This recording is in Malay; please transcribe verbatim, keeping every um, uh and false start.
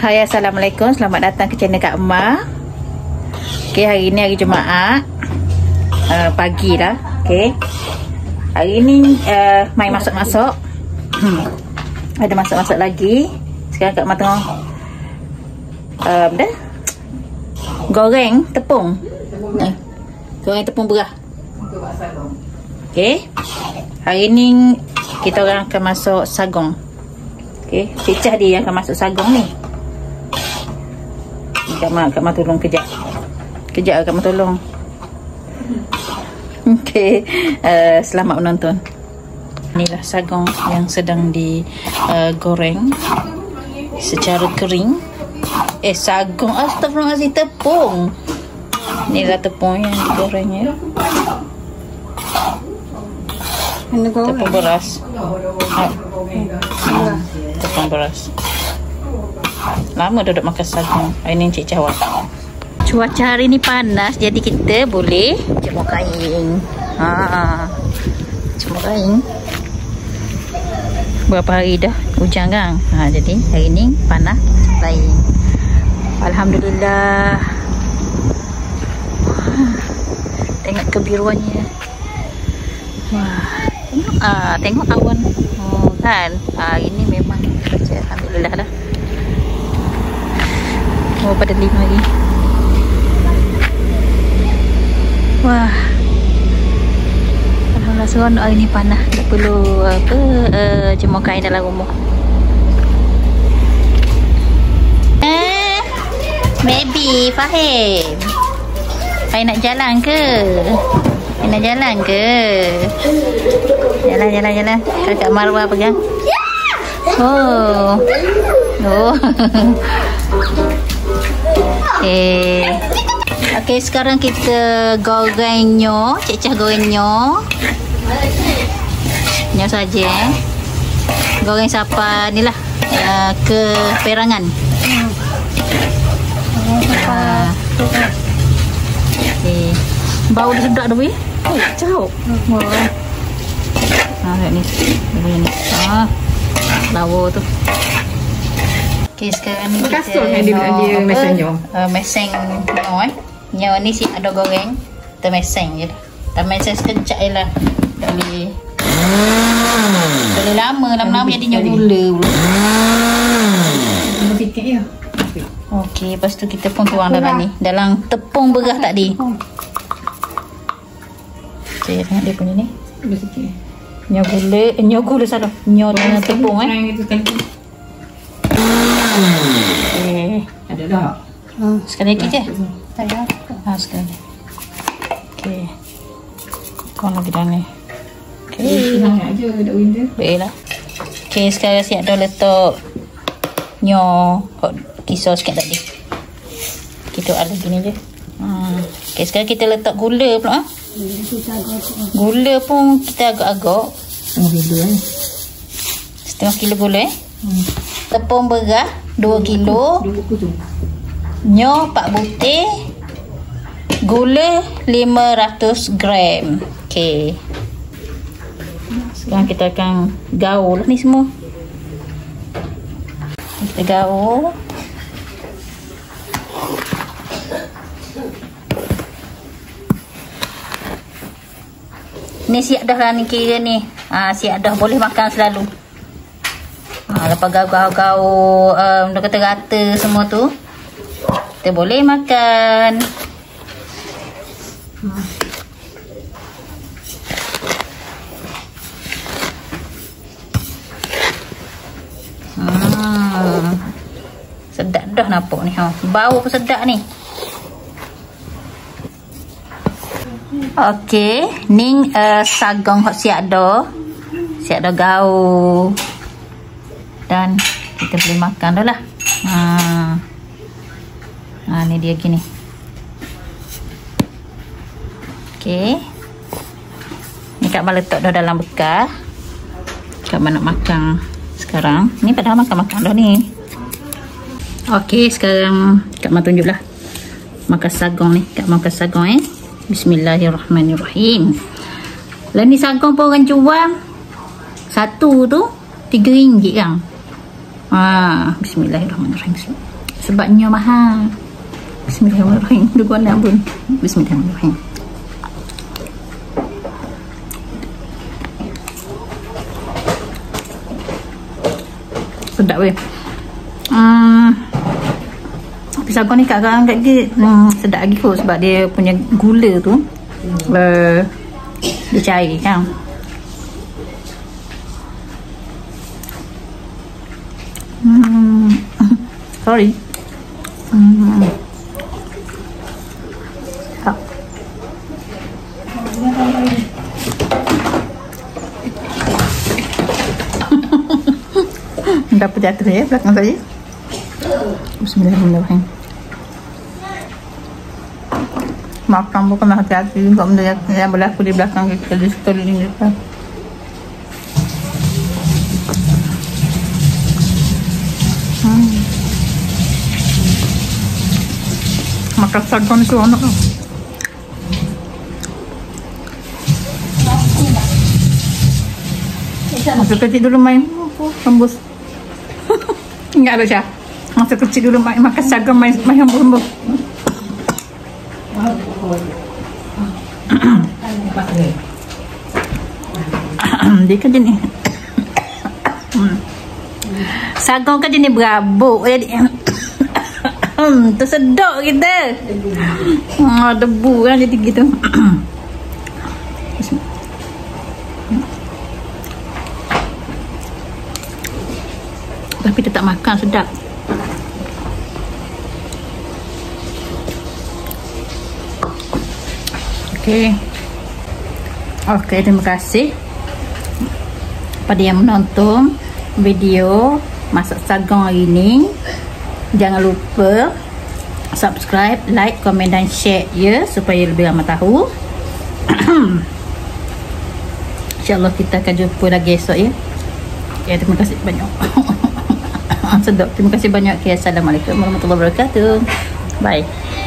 Hai, Assalamualaikum. Selamat datang ke channel Kak Emma. Okay, hari ni hari Jumaat, uh, pagi dah. Okay, hari ni uh, main masak-masak. hmm. Ada masak-masak lagi. Sekarang Kak Emma tengah uh, dah goreng tepung. Ni, goreng tepung beras. Okay, hari ni kita orang akan masuk sagong. Okay, Cicah dia yang akan masuk sagong ni. Kak Mak, Kak Mak tolong kejap. Kejap Kak Mak tolong. Okay, uh, selamat menonton. Inilah sagong yang sedang digoreng uh, secara kering. Eh, sagong, astagfirullahaladzim, tepung. Inilah tepung yang digorengnya. Tepung beras. Ah. Hmm, tepung beras. Lama dah duduk makan sagong. Hari ni Cik Cawat. Cuaca hari ni panas, jadi kita boleh jemur kain. Ha, jemur kain. Berapa hari dah hujan kan? Ha, jadi hari ni panas kain. Alhamdulillah. Tengok kebiruannya. Wah, tengok ah, tengok awan. Oh kan. Ah, ini memang cuaca alhamdulillah dah. Oh, pada lima lagi. Wah, alhamdulillah, seronok hari ni panas. Tak perlu apa uh, jemur kain dalam rumah. Eh, baby Fahim, Fahim nak jalan ke? Fahim nak jalan ke? Jalan, jalan, jalan. Kakak Marwah pegang. Oh, oh. Okay. Okay, sekarang kita goreng nyo. Cik-cah goreng nyo. Nyo saja eh. Goreng siapa ni lah uh, ke perangan. Hmm. Uh, okay. Bau dia sedap tu weh. Oh, jauh. Oh. Ah, lihat ni. Ni. Ah. Lawa tu. Okay, sekarang ni kita yang dia, dia meseng nyo. Uh, meseng nyo eh. Nyo ni si ada goreng. Kita meseng je dah. Kita meseng sekejap je lah. Boleh Boleh lama. Lama-lama jadi nyo gula pula. Lama sikit je. Okay, lepas tu kita pun tuang dalam ni. Dalam tepung beras tadi. Okay, tengok dia punya ni. Lama sikit. Nyo gula. Nyo gula salah. Nyo dengan tepung eh. Okay. Ada dah. Hmm, sekali lagi je. Tak ada. Ha, sekali. Okey. Kau lagi dah ni. Okey. Senang aja dak window. Baiklah. Okey, sekarang siap dah letak nyo kok kisar sikit tadi. Kita ada gini je. Hmm. Okey, sekarang kita letak gula pula. Gula pun kita agak-agak. Oh, gula eh. Setengah kilo gula eh. Hmm. Tepung beras dua kilo. Dua buku tu. Nyo empat butir. Gula lima ratus gram. Okey. Sekarang kita akan gaul ni semua. Kita gaul. Ni siap dah lah ni kira ni. Ha, siap dah boleh makan selalu. Ha, lepas gaul-gaul um, dah kata rata semua tu, kita boleh makan. Hmm. Hmm. Sedap dah nampak ni. Ha. Bau pun sedap ni. Okey, ni uh, sagong hot siap dah. Siap dah gaul. Dan kita boleh makan dah lah. Ha. Ha, ni dia gini. Okey. Ni Kak Mak letak dah dalam bekas. Kak Mak nak makan sekarang. Ni padahal makan-makan dah ni. Okey, sekarang Kak Mak tunjuklah makan sagong ni. Kak Mak makan sagong eh. Bismillahirrahmanirrahim. Lah ni sagong pun orang jual satu tu tiga ringgit kan. Ah, bismillahirrahmanirrahim. Sebabnya mahal. Bismillahirrahmanirrahim. Dua nak pun. Bismillahirrahmanirrahim. Sedap weh. Hmm. Pisang goreng ni kadang-kadang kat dia hmm, sedap lagi kot sebab dia punya gula tu hmm. uh, dia cair kan. Hmm. Sorry. Hmm. Tak. Dapat jatuh ya belakang saya. Bismillahirrahmanirrahim. Makan bukan hati-hati untuk melihat yang berlaku di belakang kita di sekeliling kita. Hmm. Makan sagon itu anak. Masuk kecil dulu main hembus. Enggak ada Syah. Masa kecil dulu main makan sagon main main hembus-hembus. Dia kan jenis sagon kan jenis berabuk jadi tersedok kita. Oh, debu kan jadi gitu. Tapi tetap makan sedap. Okey. Okey, terima kasih pada yang menonton video masak sagon hari ini. Jangan lupa subscribe, like, komen dan share ya supaya lebih ramai tahu. InsyaAllah kita akan jumpa lagi esok ya. Ya, terima kasih banyak. Sedap. Terima kasih banyak. Okay, Assalamualaikum warahmatullahi wabarakatuh. Bye.